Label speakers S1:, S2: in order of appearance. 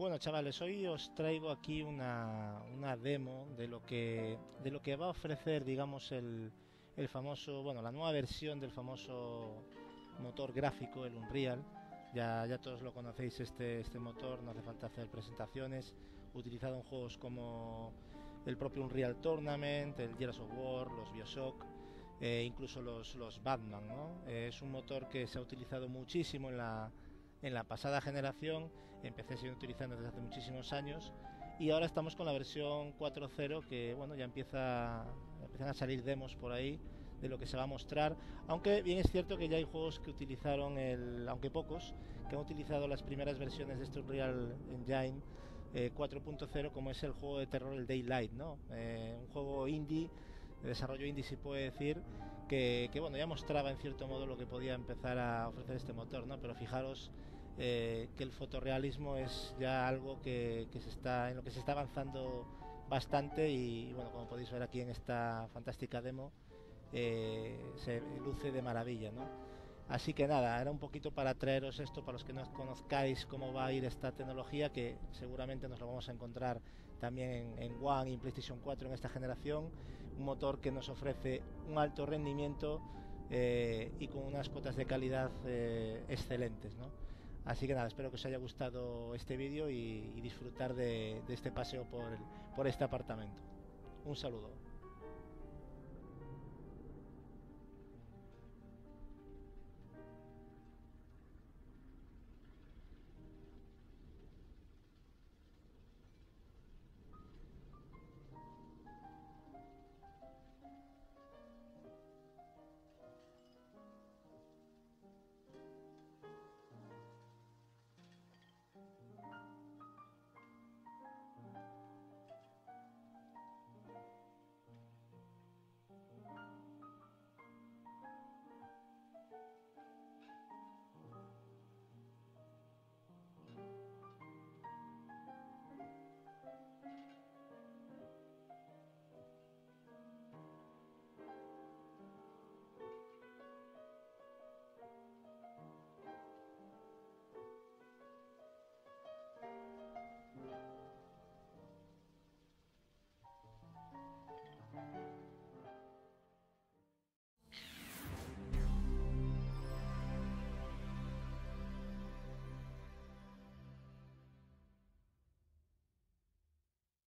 S1: Bueno, chavales, hoy os traigo aquí una demo de lo que va a ofrecer, digamos, el famoso, bueno, la nueva versión del famoso motor gráfico, el Unreal. Ya todos lo conocéis, este motor, no hace falta hacer presentaciones, utilizado en juegos como el propio Unreal Tournament, el Gears of War, los Bioshock, incluso los Batman, ¿no? Es un motor que se ha utilizado muchísimo en la pasada generación, empecé siendo utilizando desde hace muchísimos años y ahora estamos con la versión 4.0 que bueno, empiezan a salir demos por ahí de lo que se va a mostrar, aunque bien es cierto que ya hay juegos que utilizaron aunque pocos, que han utilizado las primeras versiones de este Unreal Engine 4.0, como es el juego de terror el Daylight, ¿no? Un juego indie, de desarrollo indie si puede decir, bueno, ya mostraba en cierto modo lo que podía empezar a ofrecer este motor, ¿no? Pero fijaros que el fotorrealismo es ya algo en lo que se está avanzando bastante y bueno, como podéis ver aquí en esta fantástica demo, se luce de maravilla, ¿no? Así que nada, era un poquito para traeros esto para los que no conozcáis cómo va a ir esta tecnología, que seguramente nos lo vamos a encontrar también en One y en PlayStation 4 en esta generación. Un motor que nos ofrece un alto rendimiento y con unas cotas de calidad excelentes, ¿no? Así que nada, espero que os haya gustado este vídeo y disfrutar de este paseo por este apartamento. Un saludo.